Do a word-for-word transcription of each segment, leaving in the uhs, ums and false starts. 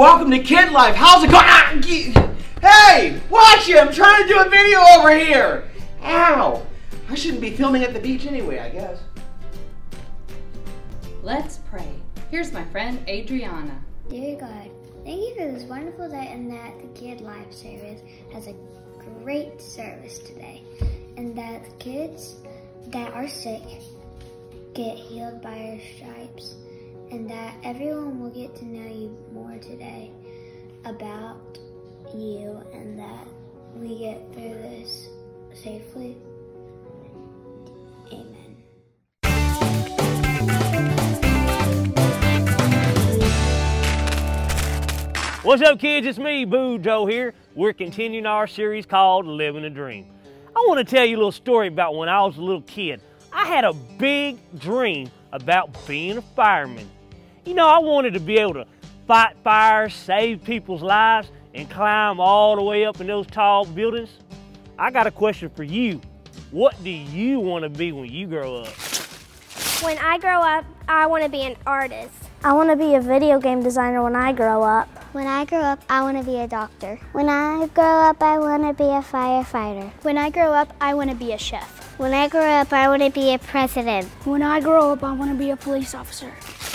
Welcome to KidLife. How's it going? Ah, hey, watch it. I'm trying to do a video over here. Ow. I shouldn't be filming at the beach anyway, I guess. Let's pray. Here's my friend Adriana. Dear God, thank you for this wonderful day and that the KidLife series has a great service today. And that the kids that are sick get healed by your stripes. And that everyone will get to know you more today about you, and that we get through this safely. Amen. What's up, kids? It's me, Boo Joe here. We're continuing our series called Living a Dream. I want to tell you a little story about when I was a little kid. I had a big dream about being a fireman. You know, I wanted to be able to fight fires, save people's lives, and climb all the way up in those tall buildings. I got a question for you. What do you want to be when you grow up? When I grow up, I want to be an artist. I want to be a video game designer when I grow up. When I grow up, I want to be a doctor. When I grow up, I want to be a firefighter. When I grow up, I want to be a chef. When I grow up, I want to be a president. When I grow up, I want to be a police officer.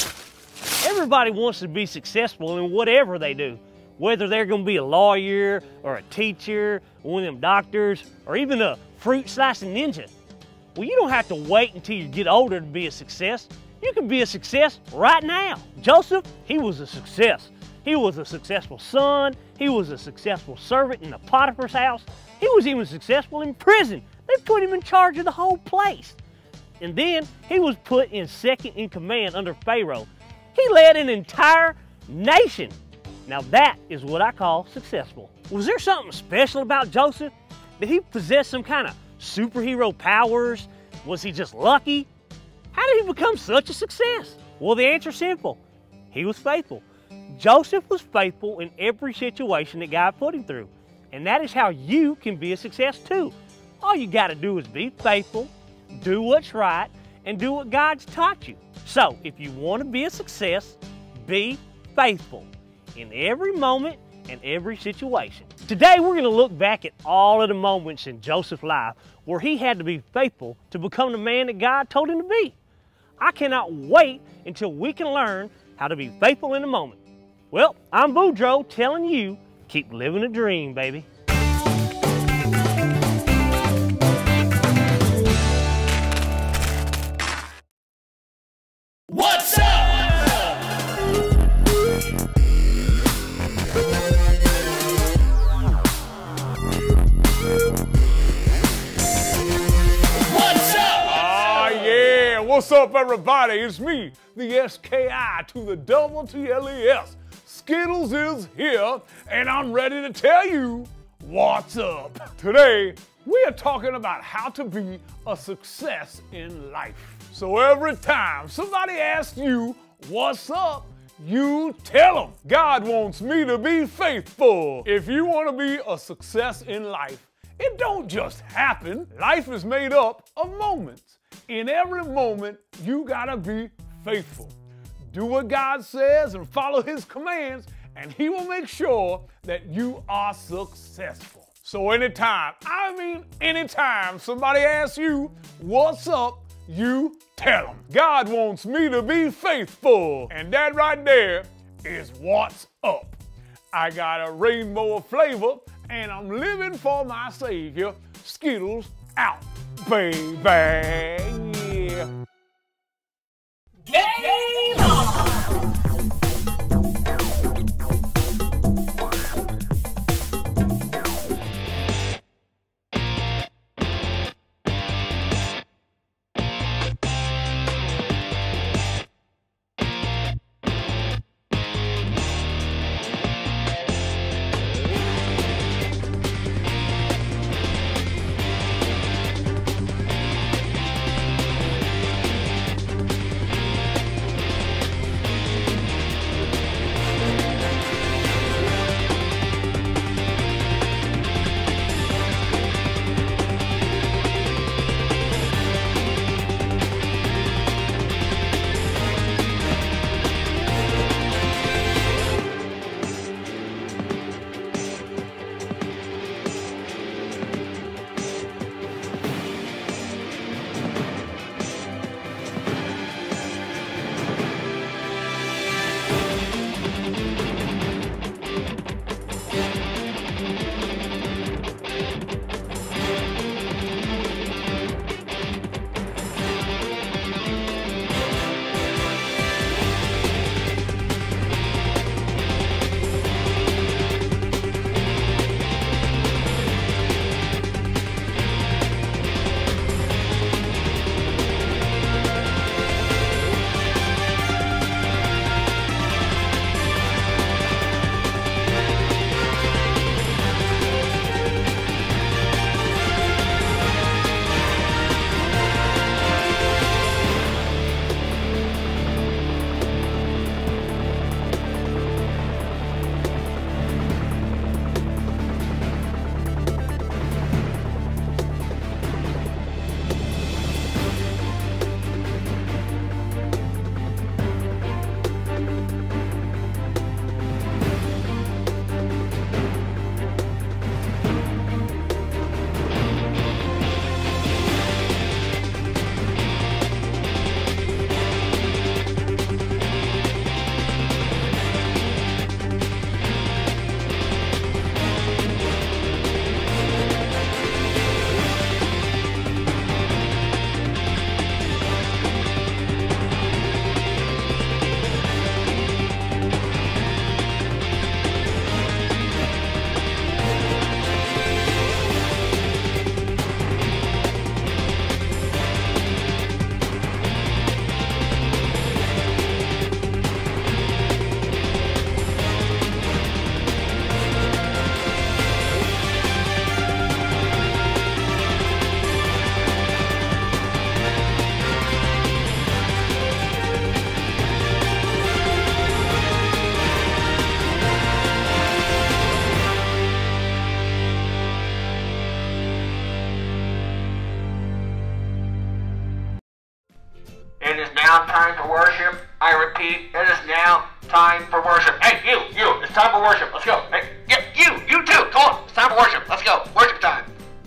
Everybody wants to be successful in whatever they do, whether they're going to be a lawyer or a teacher, or one of them doctors, or even a fruit slicing ninja. Well, you don't have to wait until you get older to be a success. You can be a success right now. Joseph, he was a success. He was a successful son. He was a successful servant in the Potiphar's house. He was even successful in prison. They put him in charge of the whole place. And then he was put in second in command under Pharaoh. He led an entire nation. Now that is what I call successful. Was there something special about Joseph? Did he possess some kind of superhero powers? Was he just lucky? How did he become such a success? Well, the answer is simple. He was faithful. Joseph was faithful in every situation that God put him through. And that is how you can be a success too. All you got to do is be faithful, do what's right, and do what God's taught you. So, if you want to be a success, be faithful in every moment and every situation. Today, we're going to look back at all of the moments in Joseph's life where he had to be faithful to become the man that God told him to be. I cannot wait until we can learn how to be faithful in the moment. Well, I'm Boudreaux telling you, keep living a dream, baby. What's up? What's up? Ah, yeah. What's up, everybody? It's me, the S K I to the double T L E S. Skittles is here, and I'm ready to tell you what's up. Today, we are talking about how to be a success in life. So every time somebody asks you what's up, you tell them. God wants me to be faithful. If you want to be a success in life, it don't just happen. Life is made up of moments. In every moment, you gotta be faithful. Do what God says and follow His commands, and He will make sure that you are successful. So anytime, I mean anytime somebody asks you what's up, you tell them. God wants me to be faithful. And that right there is what's up. I got a rainbow of flavor, and I'm living for my Savior. Skittles out, baby. Yeah. Game on! now time for worship. I repeat, it is now time for worship. Hey, you, you, it's time for worship. Let's go. Hey, you, you, you too. Come on, it's time for worship. Let's go. Worship time.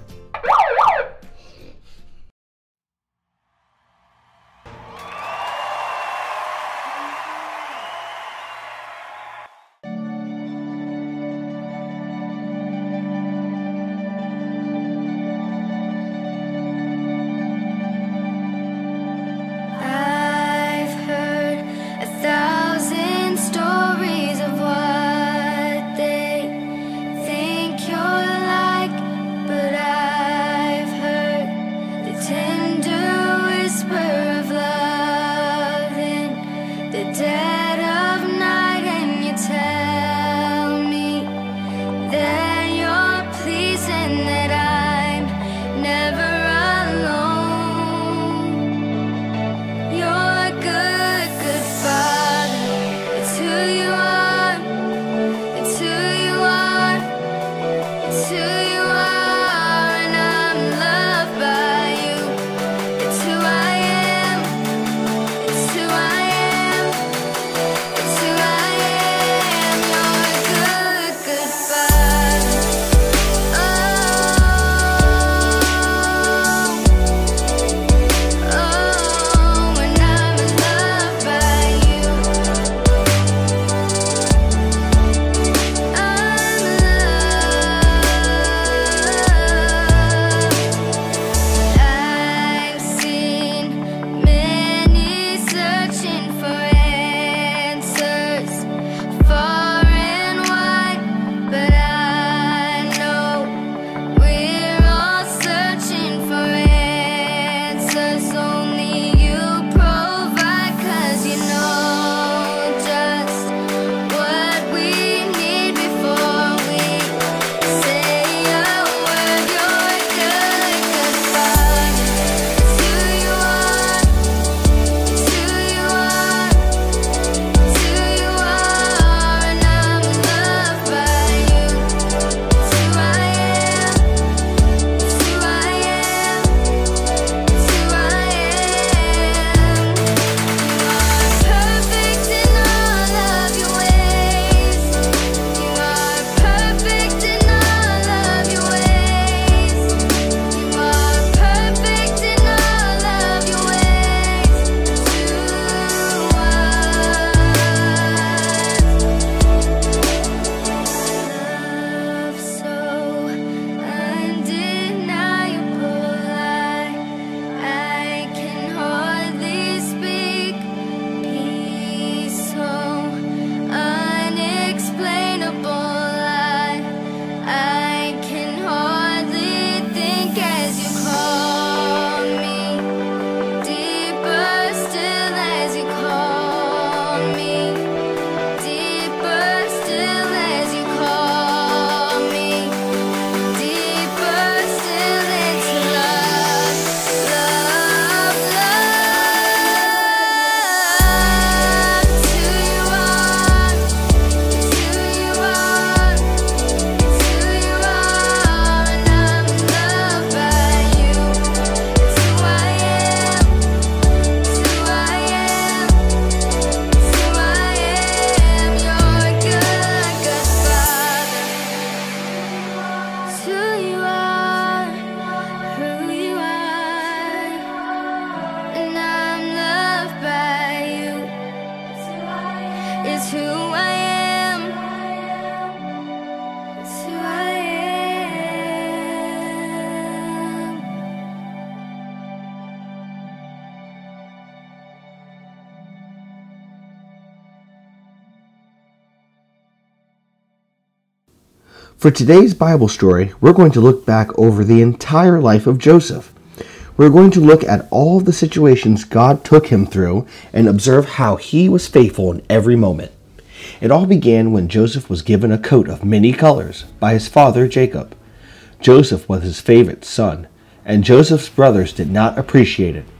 For today's Bible story, we're going to look back over the entire life of Joseph. We're going to look at all the situations God took him through and observe how he was faithful in every moment. It all began when Joseph was given a coat of many colors by his father Jacob. Joseph was his favorite son, and Joseph's brothers did not appreciate it.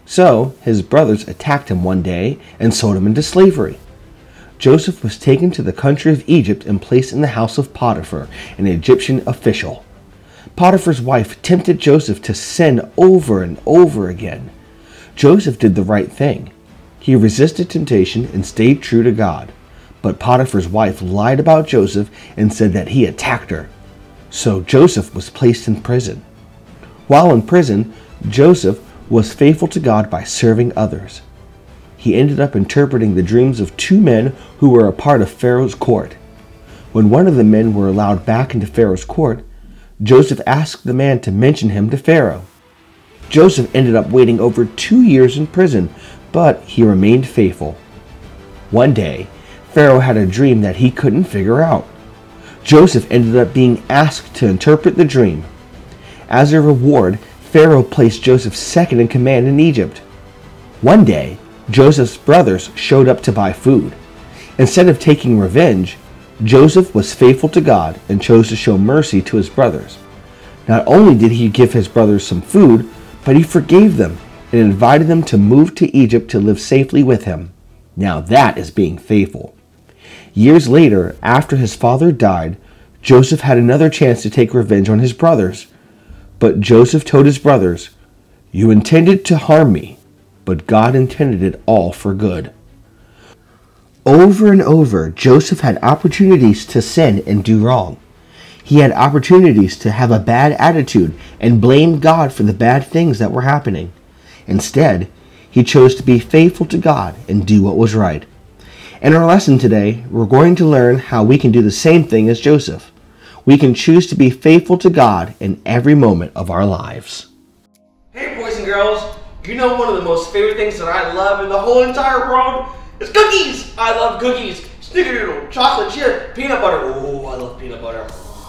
So his brothers attacked him one day and sold him into slavery. Joseph was taken to the country of Egypt and placed in the house of Potiphar, an Egyptian official. Potiphar's wife tempted Joseph to sin over and over again. Joseph did the right thing. He resisted temptation and stayed true to God. But Potiphar's wife lied about Joseph and said that he attacked her. So Joseph was placed in prison. While in prison, Joseph was faithful to God by serving others. He ended up interpreting the dreams of two men who were a part of Pharaoh's court. When one of the men were allowed back into Pharaoh's court, Joseph asked the man to mention him to Pharaoh. Joseph ended up waiting over two years in prison, but he remained faithful. One day, Pharaoh had a dream that he couldn't figure out. Joseph ended up being asked to interpret the dream. As a reward, Pharaoh placed Joseph second in command in Egypt. One day, Joseph's brothers showed up to buy food. Instead of taking revenge, Joseph was faithful to God and chose to show mercy to his brothers. Not only did he give his brothers some food, but he forgave them and invited them to move to Egypt to live safely with him. Now that is being faithful. Years later, after his father died, Joseph had another chance to take revenge on his brothers. But Joseph told his brothers, "You intended to harm me, but God intended it all for good." Over and over, Joseph had opportunities to sin and do wrong. He had opportunities to have a bad attitude and blame God for the bad things that were happening. Instead, he chose to be faithful to God and do what was right. In our lesson today, we're going to learn how we can do the same thing as Joseph. We can choose to be faithful to God in every moment of our lives. Hey boys and girls, you know one of the most favorite things that I love in the whole entire world is cookies! I love cookies! Snickerdoodle, chocolate chip, peanut butter. Oh, I love peanut butter.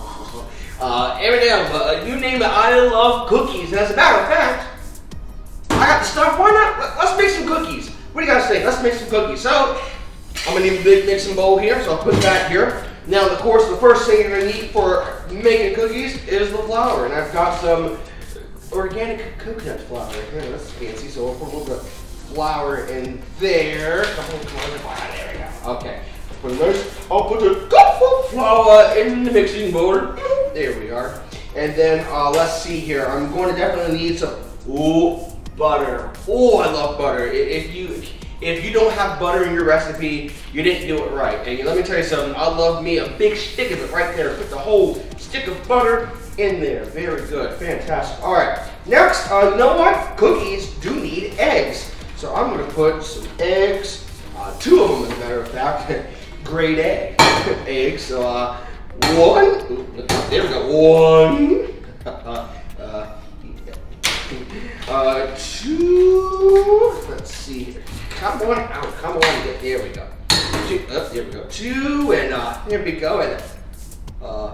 Uh, everything else, uh, you name it, I love cookies. And as a matter of fact, I got the stuff, why not? Let's make some cookies. What do you guys think? Let's make some cookies. So, I'm gonna need a big mixing bowl here, so I'll put that here. Now, of course, the first thing you're gonna need for making cookies is the flour. And I've got some organic coconut flour here. That's fancy, so we'll put a little bit of flour in there. There we go. Okay. Put those. I'll put a cup of flour in the mixing bowl. There we are. And then uh, let's see here. I'm going to definitely need some ooh, butter. Oh, I love butter. If you if you don't have butter in your recipe, you didn't do it right. And let me tell you something. I love me a big stick of it right there. Put the whole stick of butter in there. Very good. Fantastic. All right. Next, uh, you know what? Cookies do need eggs. So I'm going to put some eggs. Uh, two of them, as a matter of fact. Grade A eggs. So uh, one. Ooh, there we go. One. Uh, uh, uh, two. Let's see here. Come on out. Come on. There we go. Two. Oh, there we go. Two. And uh, here we go. And uh,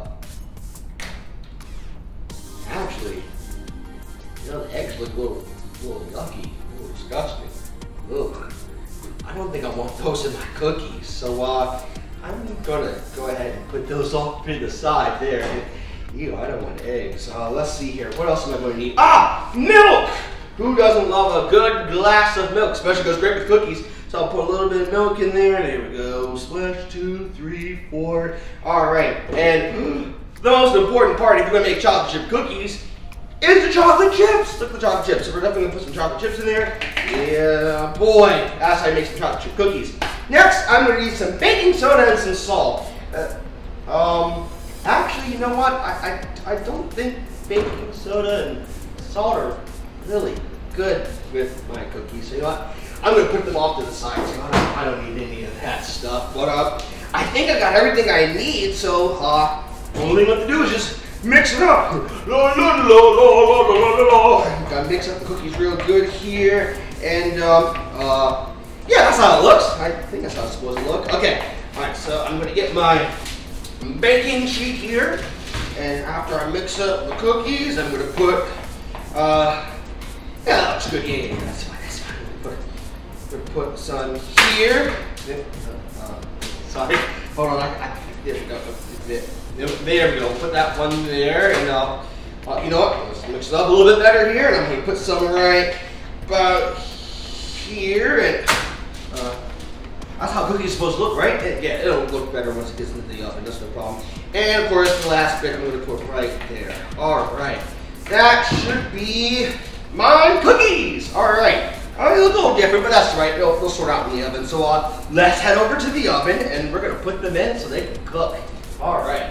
actually, you know, the eggs look a little, a little yucky, a little disgusting. Ugh. I don't think I want those in my cookies, so uh, I'm gonna go ahead and put those off to the side there. Ew, I don't want eggs. Uh, let's see here. What else am I going to need? Ah, milk! Who doesn't love a good glass of milk? Especially goes great with cookies. So I'll put a little bit of milk in there. There we go. Splash, two, three, four. All right. And the most important part, if you're going to make chocolate chip cookies, is the chocolate chips. Look at the chocolate chips. So we're definitely going to put some chocolate chips in there. Yeah, boy. That's how I make some chocolate chip cookies. Next, I'm going to need some baking soda and some salt. Uh, um, actually, you know what? I, I, I don't think baking soda and salt are really good with my cookies. So you know what? I'm going to put them off to the side. So I, don't, I don't need any of that stuff. But uh, I think I got everything I need. So uh, only thing left to do is just mix it up. La, la, la, la, la, la, la, la. Gotta mix up the cookies real good here. And um, uh, yeah, that's how it looks. I think that's how it's supposed to look. Okay. All right. So I'm going to get my baking sheet here. And after I mix up the cookies, I'm going to put, uh, yeah, that looks good. Yeah, yeah, yeah, that's fine. That's fine. I'm going to put, put some here. Uh, sorry. Hold on. I, I, there we go. There. There we go. Put that one there, and uh, uh, you know what? Let's mix it up a little bit better here, and I'm going to put some right about here, and uh, that's how cookies are supposed to look, right? It, yeah, it'll look better once it gets into the oven. That's no problem. And of course, the last bit I'm going to put right there. All right, that should be my cookies. All right, I mean, a little different, but that's right. They'll, they'll sort out in the oven. So uh, let's head over to the oven, and we're gonna put them in so they can cook. All right.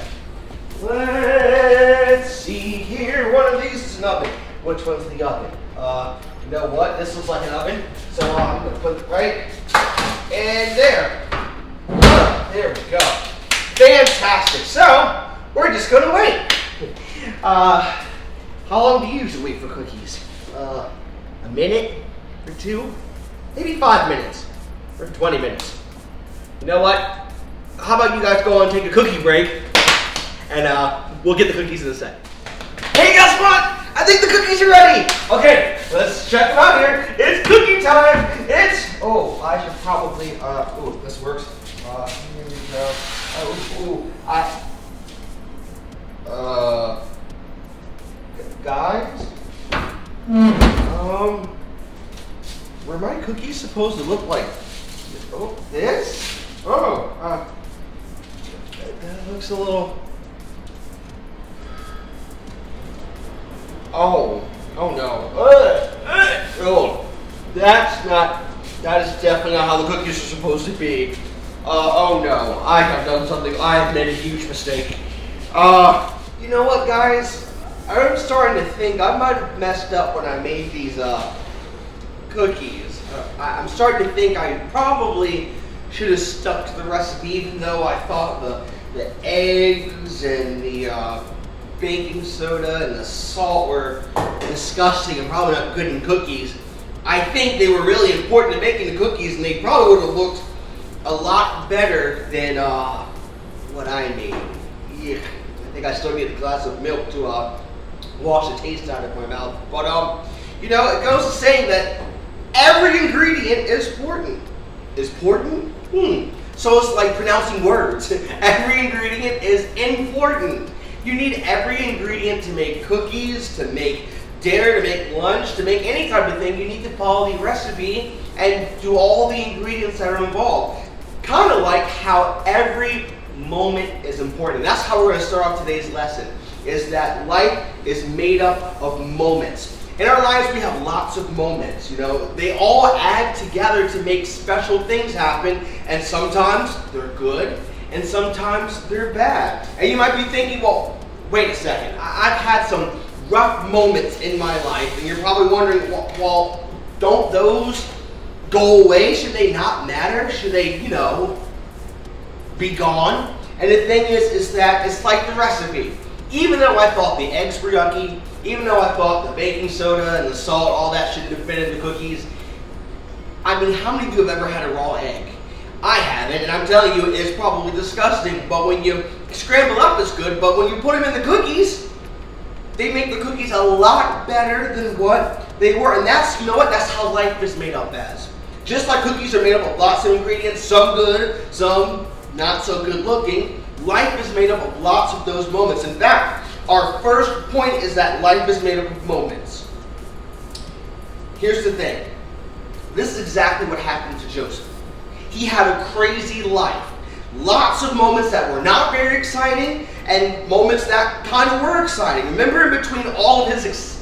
Let's see here. One of these is an oven. Which one's the oven? Uh, you know what? This looks like an oven. So uh, I'm gonna put it right and there. Uh, there we go. Fantastic. So we're just gonna wait. Uh, how long do you usually wait for cookies? Uh, a minute or two? Maybe five minutes or twenty minutes. You know what? How about you guys go and take a cookie break, and uh, we'll get the cookies in a sec. Hey, guess what? I think the cookies are ready. Okay, let's check them out here. It's cookie time. It's, oh, I should probably, uh, oh, this works. Uh, here we go. Oh, ooh, I, uh, guys, um, were my cookies supposed to look like, oh, this? Oh, uh, that, that looks a little, oh, oh no, uh, uh, oh, that's not, that is definitely not how the cookies are supposed to be. Uh, oh no, I have done something, I have made a huge mistake. Uh, you know what, guys? I'm starting to think I might have messed up when I made these, uh, cookies. Uh, I, I'm starting to think I probably should have stuck to the recipe, even though I thought the, the eggs and the, uh, baking soda and the salt were disgusting and probably not good in cookies. I think they were really important in making the cookies, and they probably would have looked a lot better than uh, what I made. Yeah, I think I still need a glass of milk to uh, wash the taste out of my mouth. But um, you know, it goes to saying that every ingredient is important. Is important? Hmm. So it's like pronouncing words. Every ingredient is important. You need every ingredient to make cookies, to make dinner, to make lunch, to make any type of thing. You need to follow the recipe and do all the ingredients that are involved. Kind of like how every moment is important. That's how we're going to start off today's lesson, is that life is made up of moments. In our lives, we have lots of moments, you know. They all add together to make special things happen, and sometimes they're good, and sometimes they're bad. And you might be thinking, well, wait a second, I I've had some rough moments in my life, and you're probably wondering, well, well, don't those go away? Should they not matter? Should they, you know, be gone? And the thing is, is that it's like the recipe. Even though I thought the eggs were yucky, even though I thought the baking soda and the salt, all that shouldn't have been in the cookies, I mean, how many of you have ever had a raw egg? I haven't, and I'm telling you, it's probably disgusting, but when you scramble up, it's good, but when you put them in the cookies, they make the cookies a lot better than what they were. And that's, you know what, that's how life is made up as. Just like cookies are made up of lots of ingredients, some good, some not so good looking, life is made up of lots of those moments. In fact, our first point is that life is made up of moments. Here's the thing. This is exactly what happened to Joseph. He had a crazy life. Lots of moments that were not very exciting, and moments that kind of were exciting. Remember, in between all of his,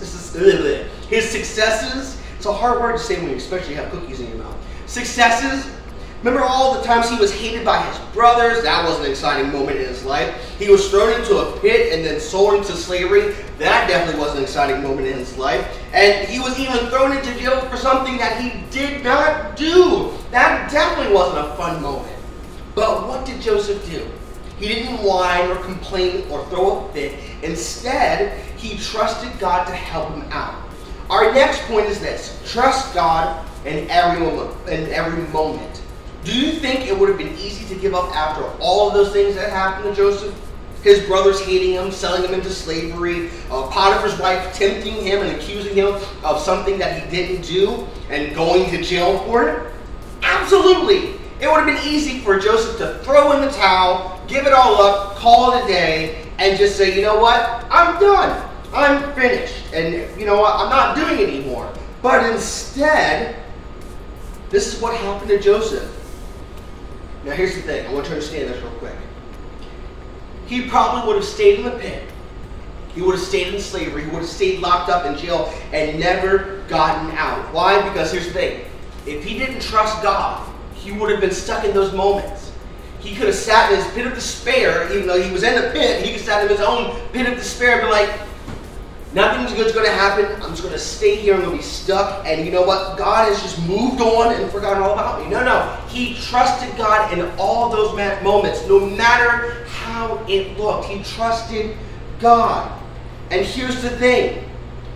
his successes, it's a hard word to say when you especially have cookies in your mouth. Successes, remember all the times he was hated by his brothers? That was an exciting moment in his life. He was thrown into a pit and then sold into slavery. That definitely was an exciting moment in his life. And he was even thrown into jail for something that he did not do. That definitely wasn't a fun moment. But what did Joseph do? He didn't whine or complain or throw a fit. Instead, he trusted God to help him out. Our next point is this: trust God in every moment. In every moment. Do you think it would have been easy to give up after all of those things that happened to Joseph? His brothers hating him, selling him into slavery, uh, Potiphar's wife tempting him and accusing him of something that he didn't do, and going to jail for it? Absolutely. It would have been easy for Joseph to throw in the towel, give it all up, call it a day, and just say, you know what, I'm done. I'm finished. And you know what, I'm not doing it anymore. But instead, this is what happened to Joseph. Now here's the thing, I want you to understand this real quick. He probably would have stayed in the pit. He would have stayed in slavery. He would have stayed locked up in jail and never gotten out. Why? Because here's the thing. If he didn't trust God, he would have been stuck in those moments. He could have sat in his pit of despair, even though he was in the pit. He could have sat in his own pit of despair and be like, nothing's good's going to happen. I'm just going to stay here. I'm going to be stuck. And you know what? God has just moved on and forgotten all about me. No, no. He trusted God in all those moments, no matter how it looked. He trusted God. And here's the thing.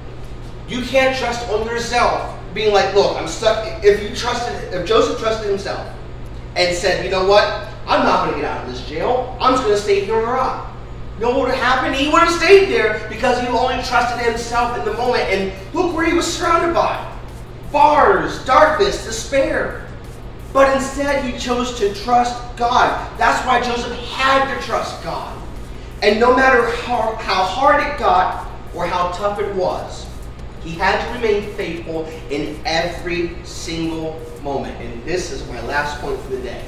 You can't trust on yourself, being like, look, I'm stuck. If you trusted, if Joseph trusted himself and said, you know what? I'm not going to get out of this jail. I'm just going to stay here on the rock. You know what would have happened? He would have stayed there because he only trusted himself in the moment. And look where he was surrounded by. Bars, darkness, despair. But instead he chose to trust God. That's why Joseph had to trust God. And no matter how, how hard it got or how tough it was, he had to remain faithful in every single moment. And this is my last point for the day.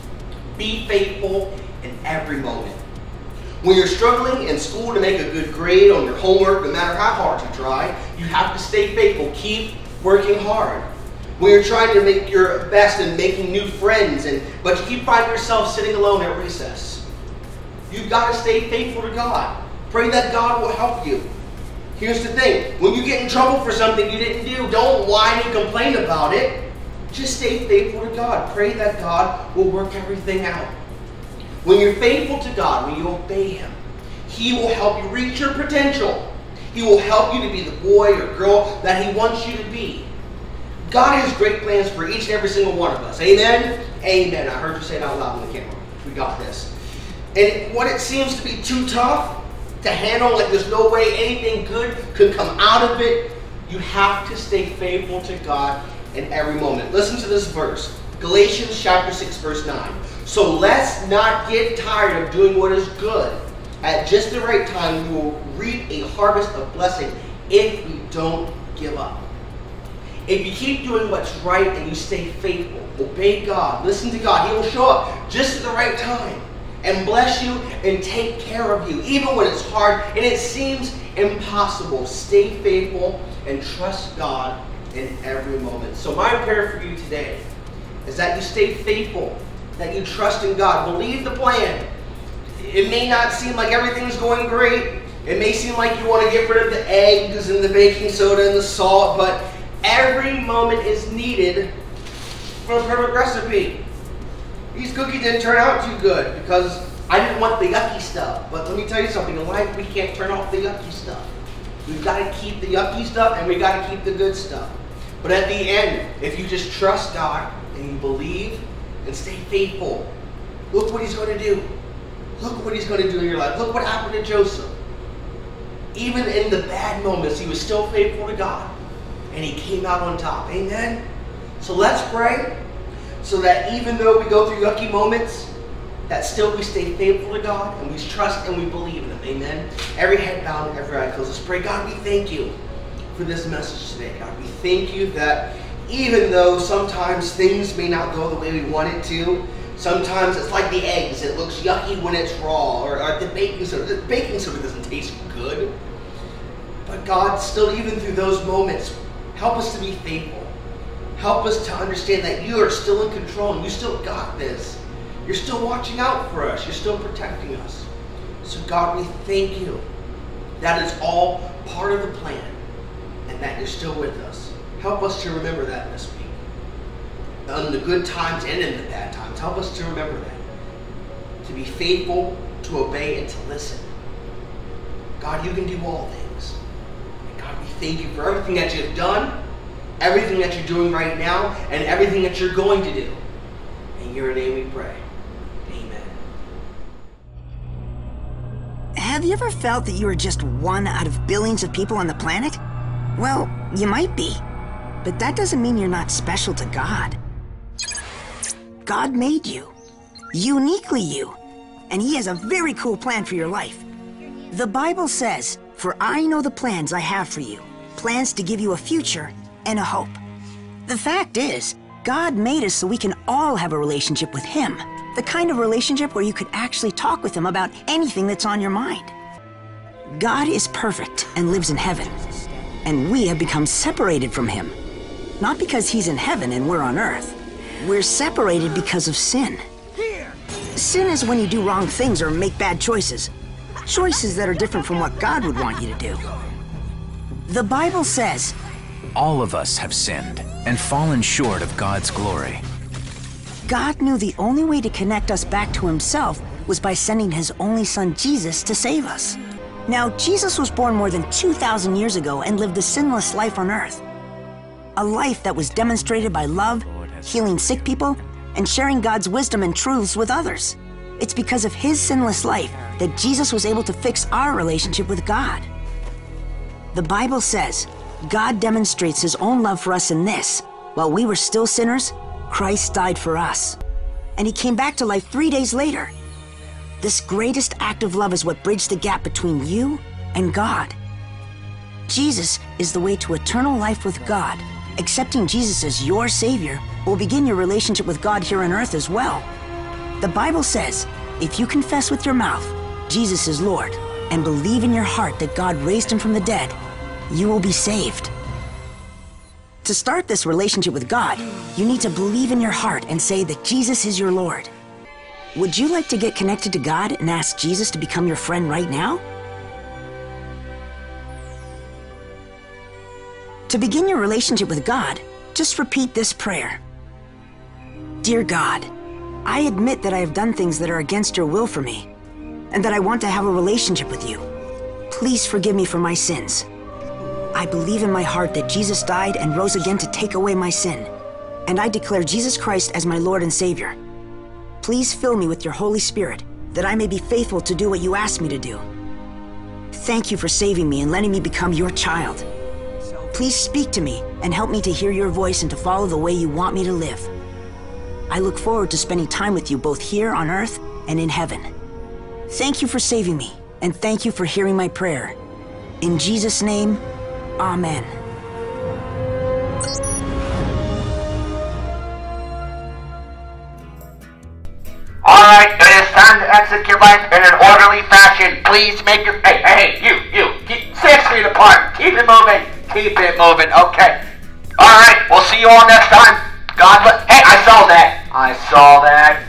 Be faithful in every moment. When you're struggling in school to make a good grade on your homework, no matter how hard you try, you have to stay faithful. Keep working hard. When you're trying to make your best and making new friends, and but you keep finding yourself sitting alone at recess, you've got to stay faithful to God. Pray that God will help you. Here's the thing. When you get in trouble for something you didn't do, don't whine and complain about it. Just stay faithful to God. Pray that God will work everything out. When you're faithful to God, when you obey Him, He will help you reach your potential. He will help you to be the boy or girl that He wants you to be. God has great plans for each and every single one of us. Amen? Amen. I heard you say it out loud in the camera. We got this. And when it seems to be too tough to handle, like there's no way anything good could come out of it, you have to stay faithful to God in every moment. Listen to this verse. Galatians chapter six, verse nine. So let's not get tired of doing what is good. At just the right time, we will reap a harvest of blessing if we don't give up. If you keep doing what's right and you stay faithful, obey God, listen to God, He will show up just at the right time and bless you and take care of you, even when it's hard and it seems impossible. Stay faithful and trust God in every moment. So my prayer for you today is that you stay faithful, that you trust in God. Believe the plan. It may not seem like everything's going great. It may seem like you want to get rid of the eggs and the baking soda and the salt, but every moment is needed for a perfect recipe. These cookies didn't turn out too good because I didn't want the yucky stuff. But let me tell you something, in life we can't turn off the yucky stuff. We've got to keep the yucky stuff and we've got to keep the good stuff. But at the end, if you just trust God and you believe and stay faithful, look what He's going to do. Look what He's going to do in your life. Look what happened to Joseph. Even in the bad moments, he was still faithful to God. And he came out on top. Amen? So let's pray so that even though we go through yucky moments, that still we stay faithful to God and we trust and we believe in Him. Amen? Every head bowed and every eye closed. Let's pray. God, we thank You for this message today. God, we thank You that even though sometimes things may not go the way we want it to, sometimes it's like the eggs. It looks yucky when it's raw, or, or the baking soda. The baking soda doesn't taste good. But God, still even through those moments, help us to be faithful. Help us to understand that You are still in control and You still got this. You're still watching out for us. You're still protecting us. So God, we thank You. That is all part of the plan and that You're still with us. Help us to remember that this week. In the good times and in the bad times, help us to remember that. To be faithful, to obey, and to listen. God, You can do all things. And God, we thank You for everything that You have done, everything that You're doing right now, and everything that You're going to do. In Your name we pray. Amen. Have you ever felt that you are just one out of billions of people on the planet? Well, you might be. But that doesn't mean you're not special to God. God made you. Uniquely you. And He has a very cool plan for your life. The Bible says, "For I know the plans I have for you. Plans to give you a future and a hope." The fact is, God made us so we can all have a relationship with Him. The kind of relationship where you could actually talk with Him about anything that's on your mind. God is perfect and lives in heaven, and we have become separated from him. Not because he's in heaven and we're on earth. We're separated because of sin. Sin is when you do wrong things or make bad choices. Choices that are different from what God would want you to do. The Bible says, all of us have sinned and fallen short of God's glory. God knew the only way to connect us back to himself was by sending his only son Jesus to save us. Now, Jesus was born more than two thousand years ago and lived a sinless life on earth. A life that was demonstrated by love, healing sick people, and sharing God's wisdom and truths with others. It's because of his sinless life that Jesus was able to fix our relationship with God. The Bible says, God demonstrates his own love for us in this: while we were still sinners, Christ died for us. And he came back to life three days later. This greatest act of love is what bridged the gap between you and God. Jesus is the way to eternal life with God. Accepting Jesus as your Savior will begin your relationship with God here on earth as well. The Bible says, if you confess with your mouth Jesus is Lord and believe in your heart that God raised him from the dead, you will be saved. To start this relationship with God, you need to believe in your heart and say that Jesus is your Lord. Would you like to get connected to God and ask Jesus to become your friend right now? To begin your relationship with God, just repeat this prayer. Dear God, I admit that I have done things that are against your will for me, and that I want to have a relationship with you. Please forgive me for my sins. I believe in my heart that Jesus died and rose again to take away my sin, and I declare Jesus Christ as my Lord and Savior. Please fill me with your Holy Spirit, that I may be faithful to do what you asked me to do. Thank you for saving me and letting me become your child. Please speak to me and help me to hear your voice and to follow the way you want me to live. I look forward to spending time with you both here on earth and in heaven. Thank you for saving me, and thank you for hearing my prayer. In Jesus' name, Amen. Alright, it is time to exit KidLife in an orderly fashion. Please make your... Hey, hey, you, you, keep six feet apart. Keep it moving. Keep it moving, okay. Alright, we'll see you all next time. God bless... Hey, I saw that. I saw that.